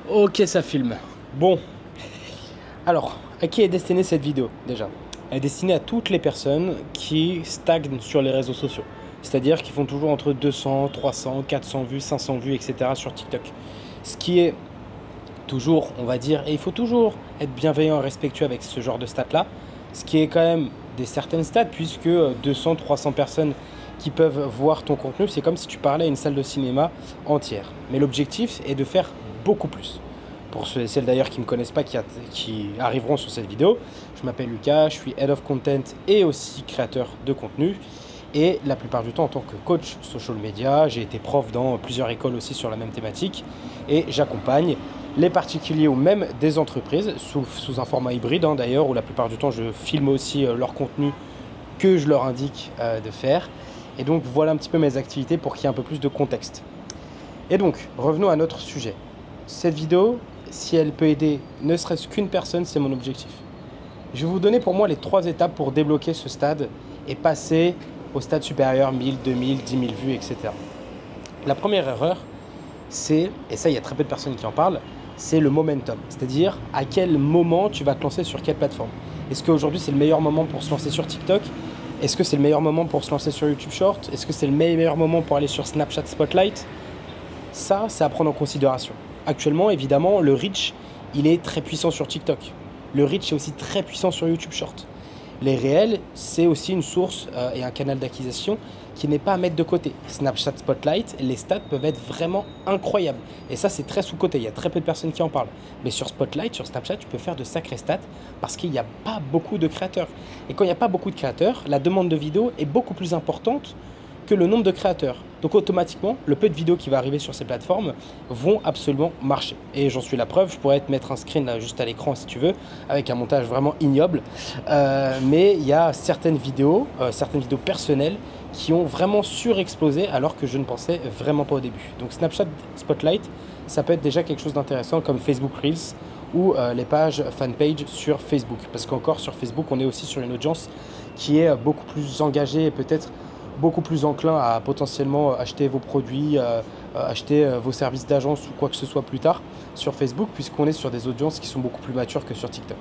Ok, ça filme. Bon, alors, à qui est destinée cette vidéo déjà? Elle est destinée à toutes les personnes qui stagnent sur les réseaux sociaux. C'est-à-dire qui font toujours entre 200, 300, 400 vues, 500 vues, etc. sur TikTok. Ce qui est toujours, on va dire, et il faut toujours être bienveillant et respectueux avec ce genre de stats-là, ce qui est quand même des certaines stats, puisque 200, 300 personnes qui peuvent voir ton contenu, c'est comme si tu parlais à une salle de cinéma entière. Mais l'objectif est de faire beaucoup plus. Pour celles d'ailleurs qui ne me connaissent pas, qui arriveront sur cette vidéo, je m'appelle Lucas, je suis Head of Content et aussi créateur de contenu. Et la plupart du temps en tant que coach social media, j'ai été prof dans plusieurs écoles aussi sur la même thématique. Et j'accompagne les particuliers ou même des entreprises sous un format hybride d'ailleurs, où la plupart du temps je filme aussi leur contenu que je leur indique de faire. Et donc voilà un petit peu mes activités pour qu'il y ait un peu plus de contexte. Et donc, revenons à notre sujet. Cette vidéo, si elle peut aider ne serait-ce qu'une personne, c'est mon objectif. Je vais vous donner pour moi les 3 étapes pour débloquer ce stade et passer au stade supérieur, 1000, 2000, 10 000 vues, etc. La première erreur, c'est, et ça il y a très peu de personnes qui en parlent, c'est le momentum. C'est-à-dire à quel moment tu vas te lancer sur quelle plateforme. Est-ce qu'aujourd'hui c'est le meilleur moment pour se lancer sur TikTok? Est-ce que c'est le meilleur moment pour se lancer sur YouTube Short? Est-ce que c'est le meilleur moment pour aller sur Snapchat Spotlight? Ça, c'est à prendre en considération. Actuellement, évidemment, le reach, il est très puissant sur TikTok. Le reach est aussi très puissant sur YouTube Short. Les réels, c'est aussi une source et un canal d'acquisition qui n'est pas à mettre de côté. Snapchat Spotlight, les stats peuvent être vraiment incroyables. Et ça, c'est très sous-coté. Il y a très peu de personnes qui en parlent. Mais sur Spotlight, sur Snapchat, tu peux faire de sacrés stats parce qu'il n'y a pas beaucoup de créateurs. Et quand il n'y a pas beaucoup de créateurs, la demande de vidéos est beaucoup plus importante que le nombre de créateurs. Donc automatiquement, le peu de vidéos qui va arriver sur ces plateformes vont absolument marcher. Et j'en suis la preuve, je pourrais te mettre un screen là juste à l'écran si tu veux, avec un montage vraiment ignoble. Mais il y a certaines vidéos personnelles qui ont vraiment surexplosé alors que je ne pensais vraiment pas au début. Donc Snapchat Spotlight, ça peut être déjà quelque chose d'intéressant comme Facebook Reels ou les pages fanpage sur Facebook. Parce qu'encore sur Facebook, on est aussi sur une audience qui est beaucoup plus engagée et peut-être beaucoup plus enclin à potentiellement acheter vos produits, acheter vos services d'agence ou quoi que ce soit plus tard sur Facebook, puisqu'on est sur des audiences qui sont beaucoup plus matures que sur TikTok.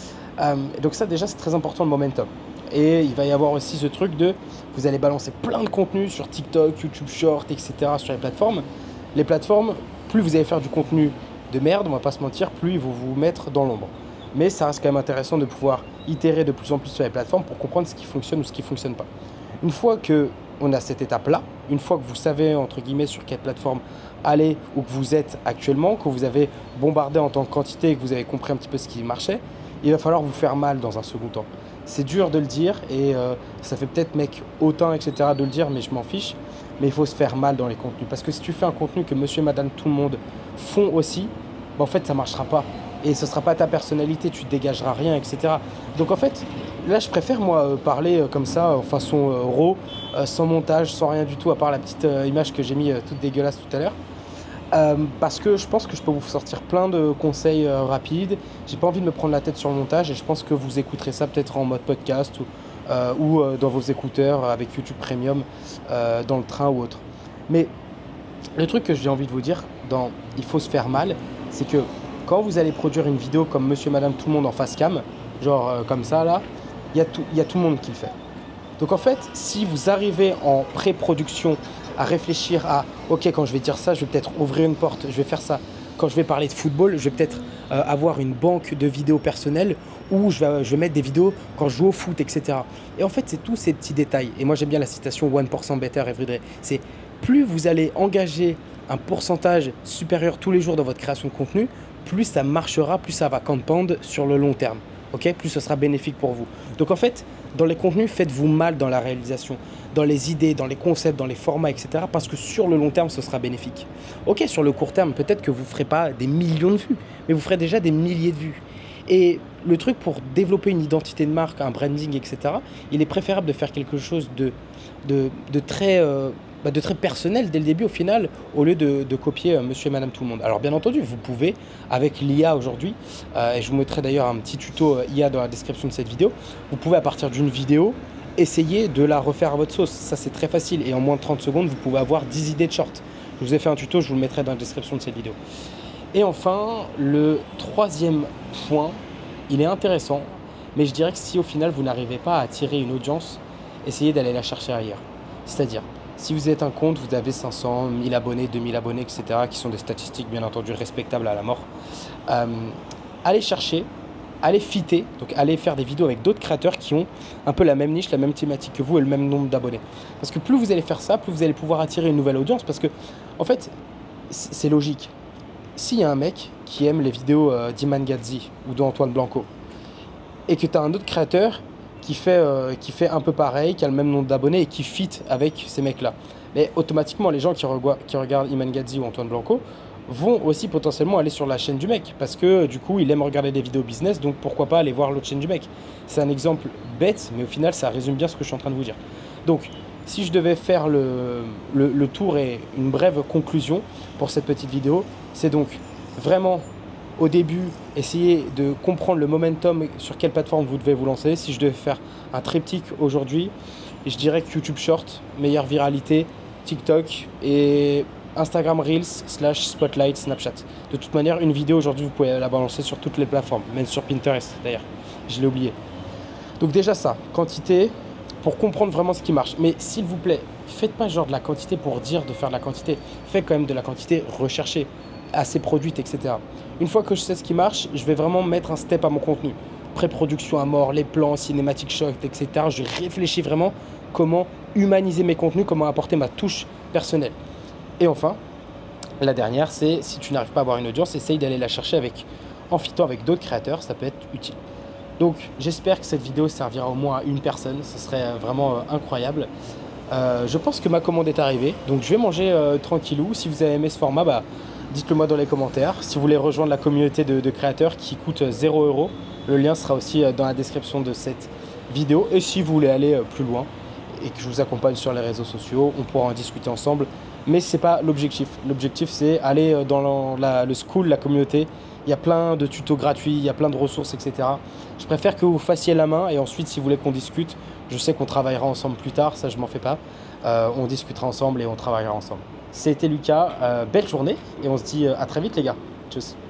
Donc ça déjà c'est très important le momentum. Et il va y avoir aussi ce truc de, vous allez balancer plein de contenu sur TikTok, YouTube Short, etc. sur les plateformes. Les plateformes, plus vous allez faire du contenu de merde, on va pas se mentir, plus ils vont vous mettre dans l'ombre. Mais ça reste quand même intéressant de pouvoir itérer de plus en plus sur les plateformes pour comprendre ce qui fonctionne ou ce qui ne fonctionne pas. Une fois qu'on a cette étape-là, une fois que vous savez, entre guillemets, sur quelle plateforme aller ou que vous êtes actuellement, que vous avez bombardé en tant que quantité et que vous avez compris un petit peu ce qui marchait, il va falloir vous faire mal dans un second temps. C'est dur de le dire et ça fait peut-être mec hautain, etc. de le dire, mais je m'en fiche. Mais il faut se faire mal dans les contenus. Parce que si tu fais un contenu que monsieur et madame tout le monde font aussi, bah en fait, ça ne marchera pas. Et ce ne sera pas ta personnalité, tu ne dégageras rien, etc. Donc en fait, là, je préfère, moi, parler comme ça, en façon raw, sans montage, sans rien du tout, à part la petite image que j'ai mis toute dégueulasse tout à l'heure. Parce que je pense que je peux vous sortir plein de conseils rapides. J'ai pas envie de me prendre la tête sur le montage et je pense que vous écouterez ça peut-être en mode podcast ou dans vos écouteurs avec YouTube Premium, dans le train ou autre. Mais le truc que j'ai envie de vous dire dans il faut se faire mal, c'est que quand vous allez produire une vidéo comme monsieur, madame, tout le monde en face cam, genre comme ça là, il y a tout le monde qui le fait. Donc en fait, si vous arrivez en pré-production à réfléchir à ok, quand je vais dire ça, je vais peut-être ouvrir une porte, je vais faire ça. Quand je vais parler de football, je vais peut-être avoir une banque de vidéos personnelles où je vais mettre des vidéos quand je joue au foot, etc. Et en fait, c'est tous ces petits détails. Et moi, j'aime bien la citation 1% better every day. C'est plus vous allez engager un pourcentage supérieur tous les jours dans votre création de contenu, plus ça marchera, plus ça va compound sur le long terme. Okay, plus ce sera bénéfique pour vous. Donc en fait, dans les contenus, faites-vous mal dans la réalisation, dans les idées, dans les concepts, dans les formats, etc. Parce que sur le long terme, ce sera bénéfique. Ok, sur le court terme, peut-être que vous ne ferez pas des millions de vues, mais vous ferez déjà des milliers de vues. Et le truc pour développer une identité de marque, un branding, etc., il est préférable de faire quelque chose de très personnel dès le début au final, au lieu de copier monsieur et madame tout le monde. Alors bien entendu, vous pouvez, avec l'IA aujourd'hui, et je vous mettrai d'ailleurs un petit tuto IA dans la description de cette vidéo, vous pouvez à partir d'une vidéo, essayer de la refaire à votre sauce. Ça c'est très facile et en moins de 30 secondes, vous pouvez avoir 10 idées de short. Je vous ai fait un tuto, je vous le mettrai dans la description de cette vidéo. Et enfin, le troisième point, il est intéressant, mais je dirais que si au final vous n'arrivez pas à attirer une audience, essayez d'aller la chercher ailleurs. C'est-à-dire, si vous êtes un compte, vous avez 500, 1000 abonnés, 2000 abonnés, etc., qui sont des statistiques bien entendu respectables à la mort, allez chercher, allez fitter, donc allez faire des vidéos avec d'autres créateurs qui ont un peu la même niche, la même thématique que vous et le même nombre d'abonnés. Parce que plus vous allez faire ça, plus vous allez pouvoir attirer une nouvelle audience, parce que, en fait, c'est logique. S'il y a un mec qui aime les vidéos d'Iman Gadzhi ou d'Antoine Blanco, et que tu as un autre créateur qui fait un peu pareil, qui a le même nombre d'abonnés et qui fit avec ces mecs-là, mais automatiquement, les gens qui regardent Iman Gadzhi ou Antoine Blanco vont aussi potentiellement aller sur la chaîne du mec, parce que du coup, il aime regarder des vidéos business, donc pourquoi pas aller voir l'autre chaîne du mec. C'est un exemple bête, mais au final, ça résume bien ce que je suis en train de vous dire. Donc, si je devais faire le tour et une brève conclusion pour cette petite vidéo, c'est donc vraiment au début essayer de comprendre le momentum sur quelle plateforme vous devez vous lancer. Si je devais faire un triptyque aujourd'hui, je dirais que YouTube Short, meilleure viralité, TikTok et Instagram Reels / Spotlight Snapchat. De toute manière, une vidéo aujourd'hui, vous pouvez la balancer sur toutes les plateformes, même sur Pinterest d'ailleurs, je l'ai oublié. Donc déjà ça, quantité, pour comprendre vraiment ce qui marche. Mais s'il vous plaît, faites pas genre de la quantité pour dire de faire de la quantité. Faites quand même de la quantité recherchée, assez produite, etc. Une fois que je sais ce qui marche, je vais vraiment mettre un step à mon contenu. Pré-production à mort, les plans, cinématique shot, etc. Je réfléchis vraiment comment humaniser mes contenus, comment apporter ma touche personnelle. Et enfin, la dernière, c'est si tu n'arrives pas à avoir une audience, essaye d'aller la chercher en fitant avec d'autres créateurs, ça peut être utile. Donc j'espère que cette vidéo servira au moins à une personne, ce serait vraiment incroyable. Je pense que ma commande est arrivée, donc je vais manger tranquillou. Si vous avez aimé ce format, dites-le moi dans les commentaires. Si vous voulez rejoindre la communauté de créateurs qui coûte 0 €, le lien sera aussi dans la description de cette vidéo. Et si vous voulez aller plus loin et que je vous accompagne sur les réseaux sociaux, on pourra en discuter ensemble. Mais ce n'est pas l'objectif. L'objectif, c'est aller dans le school, la communauté. Il y a plein de tutos gratuits, il y a plein de ressources, etc. Je préfère que vous fassiez la main et ensuite, si vous voulez qu'on discute, je sais qu'on travaillera ensemble plus tard, ça je m'en fais pas. On discutera ensemble et on travaillera ensemble. C'était Lucas, belle journée et on se dit à très vite les gars. Tchuss.